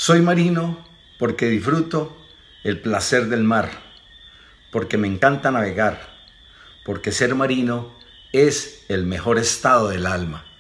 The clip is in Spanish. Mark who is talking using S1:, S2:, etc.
S1: Soy marino porque disfruto el placer del mar, porque me encanta navegar, porque ser marino es el mejor estado del alma.